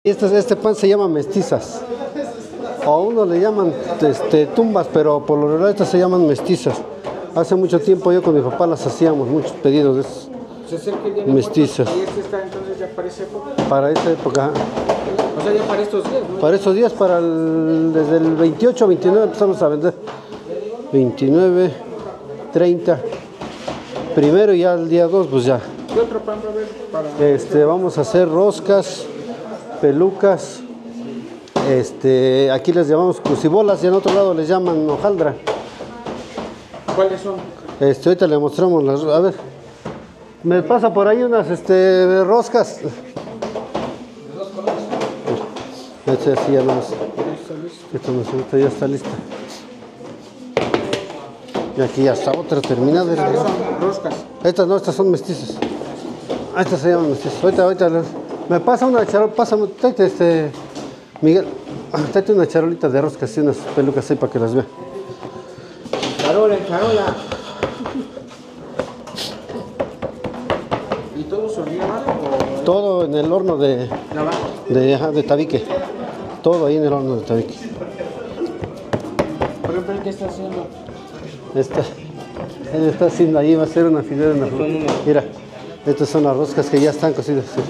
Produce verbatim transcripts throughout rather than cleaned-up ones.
Este, este pan se llama mestizas, o a uno le llaman este, tumbas, pero por lo general estas se llaman mestizas. Hace mucho tiempo yo con mi papá las hacíamos, muchos pedidos de esas mestizas. ¿Y este está entonces ya para esa época? Para esta época. O sea, ya para estos días, ¿no? Para estos días, para el, desde el veintiocho, veintinueve empezamos a vender. veintinueve, treinta, primero y ya el día dos, pues ya. ¿Qué otro pan va a haber para...? Este, vamos a hacer roscas, pelucas, este, aquí les llamamos crucibolas y en otro lado les llaman hojaldra. ¿Cuáles son? Este, ahorita le mostramos las, a ver, me pasa por ahí unas este, roscas. Este sí ya no es, esta, no, esta ya está lista. Y aquí ya está otra terminada. Estas son roscas. Estas no, estas son mestizas. Estas se llaman mestizas. Ahorita, ahorita, me pasa una charolita, pásame, tráete este, Miguel, tráete una charolita de roscas y unas pelucas ahí para que las vea. Charola, charola. ¿Y todo se horneaba? O... Todo en el horno de, de, ajá, de tabique. Todo ahí en el horno de tabique. Por ejemplo, ¿qué está haciendo? Esta, él está haciendo ahí, va a ser una fidera en la fruta. Mira, estas son las roscas que ya están cocidas. Sí.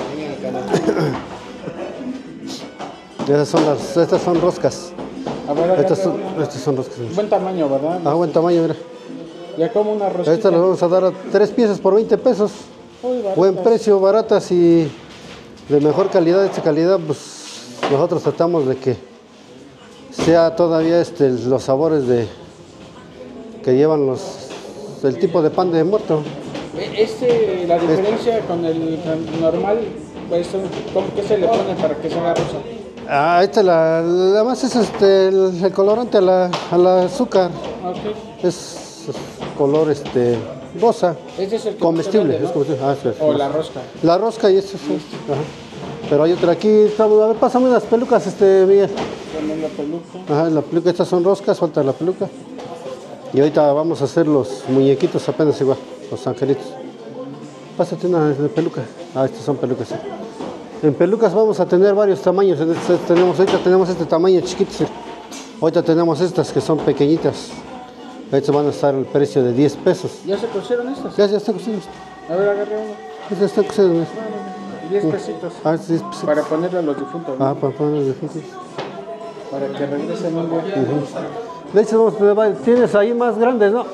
Estas son las, estas son roscas. A ver, estas, son, estas son roscas. Buen tamaño, ¿verdad? Ah, buen tamaño, mira. Ya como una rosquita. Estas las vamos a dar a tres piezas por veinte pesos. Uy, buen precio, baratas y de mejor calidad. De esta calidad, pues nosotros tratamos de que sea todavía este, los sabores de que llevan los el tipo de pan de muerto. Este, la diferencia este. con el normal, pues, ¿qué se le pone para que se haga rosa? Ah, esta la, la más es este el, el colorante a la, a la azúcar. Okay. Es, es color este rosa. Este es el comestible, ¿no? es comestible. Ah, sí, o sí. La rosca. La rosca y este sí. Ajá. Pero hay otra aquí, estamos, a ver, pásame unas pelucas, este Miguel. La peluca. Ajá, la peluca, estas son roscas, falta la peluca. Y ahorita vamos a hacer los muñequitos apenas igual, los angelitos. Pásate una de peluca. Ah, estas son pelucas, sí. En pelucas vamos a tener varios tamaños. Este, tenemos, ahorita tenemos este tamaño chiquito. Sí. Ahorita tenemos estas que son pequeñitas. Estas van a estar al precio de diez pesos. ¿Ya se cosieron estas? Ya, ya está cosido. A ver, agarré uno. Ya está cosido. diez pesitos. Ah, diez pesitos. Para ponerle a los difuntos, ¿no? Ah, para ponerle a los difuntos. Para que regresen un día. Uh-huh. De hecho, tienes ahí más grandes, ¿no?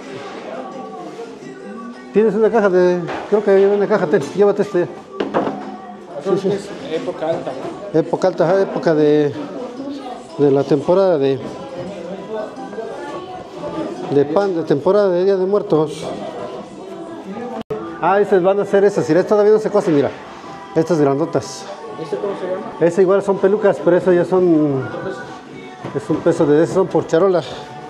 Tienes una caja de... Creo que hay una caja, ten, llévate este. Sí, sí. Es época alta, ¿no? Época alta, época de, de la temporada de, de pan, de temporada de Día de Muertos. Ah, esas van a ser esas, mira, estas todavía no se cocen, mira. Estas grandotas. ¿Este cómo se llama? Esas igual son pelucas, pero esas ya son... Es un peso de esas, son por charola.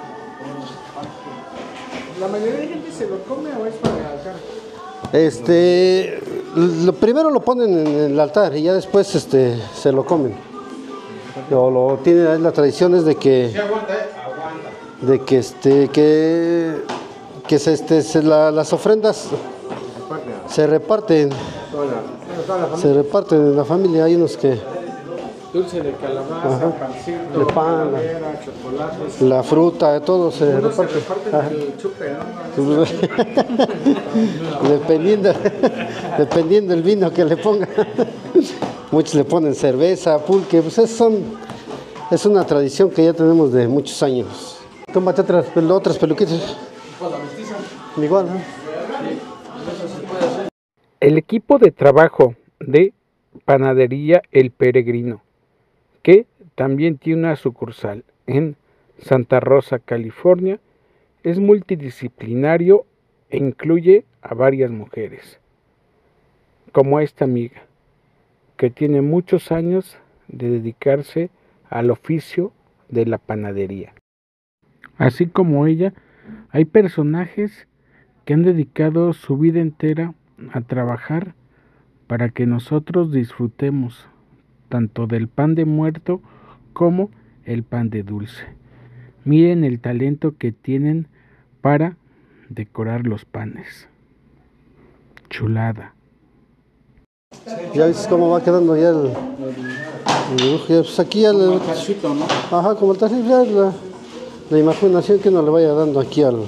¿La mayoría de gente se lo come o es para el altar? Este... Lo primero lo ponen en el altar y ya después este, se lo comen. Lo, lo tiene, la tradición es de que, de que este, que, que se, este, se la, las ofrendas se reparten, se reparten en la familia. Hay unos que dulce de calabaza, pancito, de pan, calavera, chocolate, la fruta, todo se uno reparte. Se reparten el chupe, ¿no? dependiendo, dependiendo del vino que le pongan. Muchos le ponen cerveza, pulque, pues es, son, es una tradición que ya tenemos de muchos años. Tómate otras, otras peluquitas. Igual, ¿no? El equipo de trabajo de Panadería El Peregrino, que también tiene una sucursal en Santa Rosa, California, es multidisciplinario e incluye a varias mujeres, como esta amiga, que tiene muchos años de dedicarse al oficio de la panadería. Así como ella, hay personajes que han dedicado su vida entera a trabajar para que nosotros disfrutemos tanto del pan de muerto como el pan de dulce. Miren el talento que tienen para decorar los panes. Chulada. Ya ves cómo va quedando ya el, El dibujo, ya, pues aquí ya Como le- el cachito, ¿no? ajá, como el tachito, ya la, la imaginación que uno le vaya dando aquí al...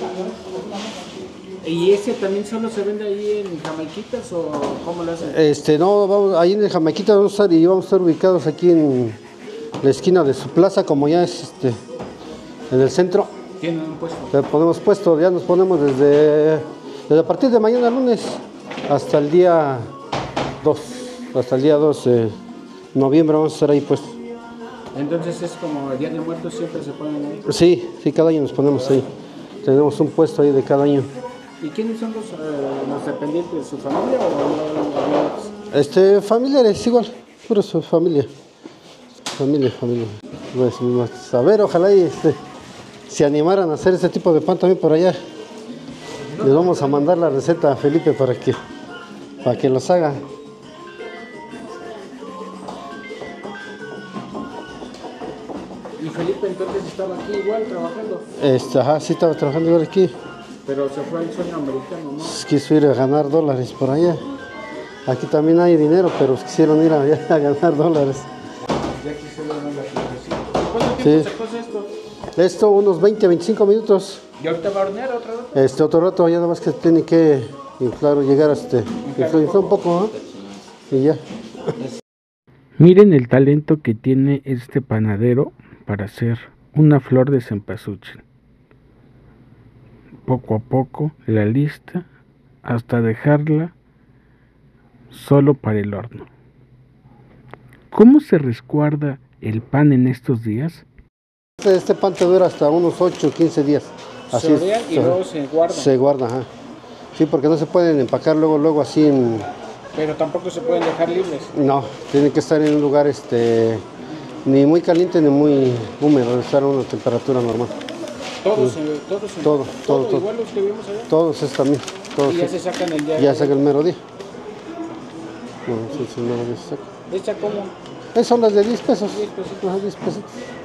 ¿Y ese también solo se vende ahí en Jamaiquitas o cómo lo hacen? Este, no, vamos, ahí en el Jamaiquita vamos a estar y vamos a estar ubicados aquí en la esquina de su plaza, como ya es este, en el centro. Tienen un puesto. Ya ponemos puesto, ya nos ponemos desde, desde a partir de mañana lunes hasta el día dos, hasta el día dos de noviembre vamos a estar ahí puestos. Entonces es como el Día de Muertos siempre se ponen ahí. Sí, sí, cada año nos ponemos ahí. Tenemos un puesto ahí de cada año. ¿Y quiénes son los, eh, los dependientes de su familia o no? Este, familiares, igual, pura su familia. Familia, familia. Pues, pues, a ver, ojalá y este, se animaran a hacer ese tipo de pan también por allá. Les vamos a mandar la receta a Felipe para que, para que los haga. Y Felipe entonces estaba aquí igual trabajando, Este, ajá, sí estaba trabajando igual aquí. pero se fue al sueño americano, ¿no? Quiso ir a ganar dólares por allá. Aquí también hay dinero, pero quisieron ir allá a ganar dólares. Ya quisieron la filosofía. ¿Y cuánto tiempo Sí. se cose esto? Esto unos veinte, veinticinco minutos. ¿Y ahorita va a hornear otra vez? Este otro rato ya nada más que tiene que inflar o llegar a este, inflar, inflar un poco, ¿no? Y ya. Miren el talento que tiene este panadero para hacer una flor de cempasúchil. Poco a poco la lista hasta dejarla solo para el horno. ¿Cómo se resguarda el pan en estos días? Este, este pan te dura hasta unos ocho o quince días. Se hornean y luego se guardan. Se guarda, ajá. Sí, porque no se pueden empacar luego, luego así en... Pero tampoco se pueden dejar libres. No, tienen que estar en un lugar este, ni muy caliente ni muy húmedo, estar a una temperatura normal. Todos, se, todos, se- Todo, todo, todo. igual los que vimos allá. Todos es también. Todos Y ya es- se sacan el día. ya saca el mero día. Bueno, sí, sí, el mero día se saca. ¿Esta cómo? Esas son las de diez pesos. diez pesitos. Ajá, diez pesos.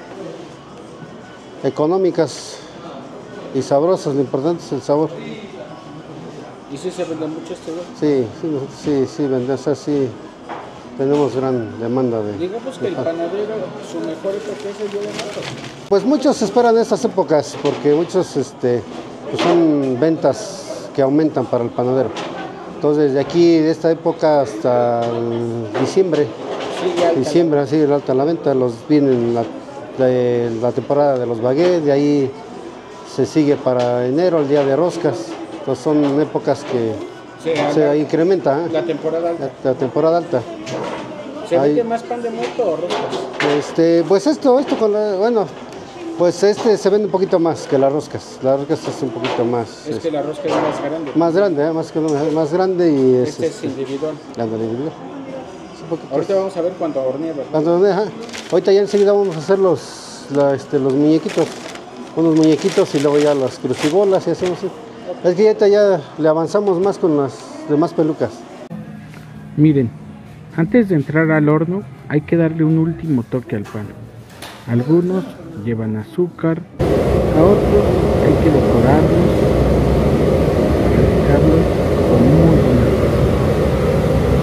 Económicas y sabrosas, lo importante es el sabor. ¿Y si se vende mucho este güey? Sí, sí, nosotros sí, sí, vendemos así. Tenemos gran demanda de... Digamos que el panadero, su mejor época es el Día de Muertos. Pues muchos esperan estas épocas porque muchos este, pues son ventas que aumentan para el panadero. Entonces, de aquí, de esta época hasta el diciembre, Sigue alta. diciembre, así, el alta la venta, los vienen la, de, la temporada de los baguettes, de ahí se sigue para enero, el día de roscas. Entonces, son épocas que Se, se la, incrementa, ¿eh? la temporada alta. la, la temporada alta. ¿Se ahí- vende más pan de muerto o roscas? Este, pues esto, esto con la, bueno, pues este se vende un poquito más que las roscas. Las roscas es un poquito más, Es que la rosca es más grande. más grande, ¿eh? más, que, más grande y es, Este es individual. ándale, individual. Es un poquito- Ahorita vamos a ver cuánto hornea, ¿verdad? Cuando- ajá. Ahorita ya enseguida vamos a hacer los, la, este, los muñequitos, unos muñequitos y luego ya las crucibolas y hacemos. Es que ahorita ya le avanzamos más con las demás pelucas. Miren, antes de entrar al horno hay que darle un último toque al pan. Algunos llevan azúcar, a otros hay que decorarlos, para dejarlos con muy buena salsa.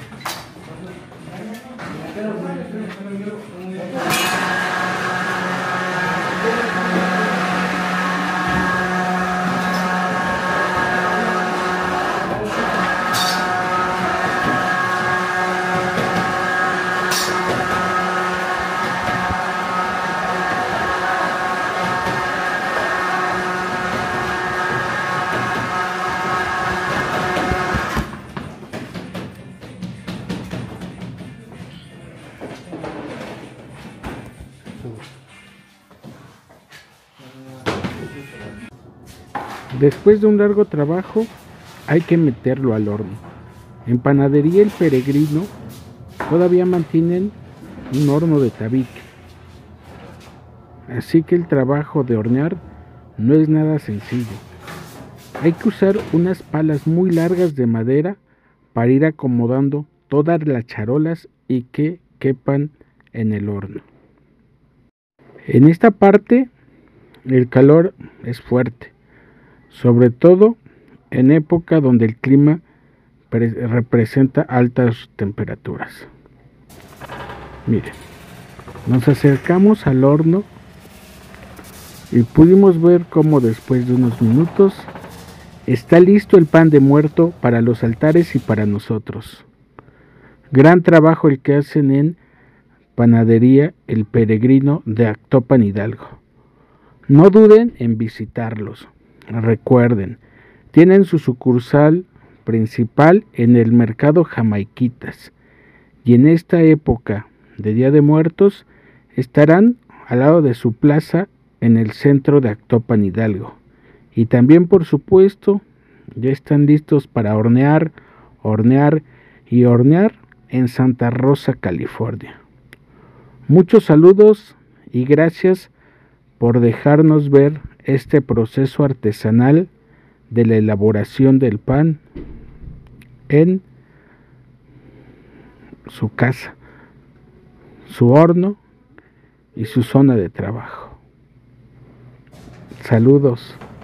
Después de un largo trabajo, hay que meterlo al horno. En Panadería El Peregrino todavía mantienen un horno de tabique. Así que el trabajo de hornear no es nada sencillo. Hay que usar unas palas muy largas de madera para ir acomodando todas las charolas y que quepan en el horno. En esta parte el calor es fuerte, sobre todo en época donde el clima representa altas temperaturas. Miren, nos acercamos al horno y pudimos ver cómo después de unos minutos está listo el pan de muerto para los altares y para nosotros. Gran trabajo el que hacen en Panadería El Peregrino de Actopan, Hidalgo. No duden en visitarlos. Recuerden, tienen su sucursal principal en el mercado Jamaiquitas, y en esta época de Día de Muertos estarán al lado de su plaza en el centro de Actopan, Hidalgo. Y también, por supuesto, ya están listos para hornear, hornear y hornear en Santa Rosa, California. Muchos saludos y gracias por dejarnos ver este proceso artesanal de la elaboración del pan en su casa, su horno y su zona de trabajo. Saludos.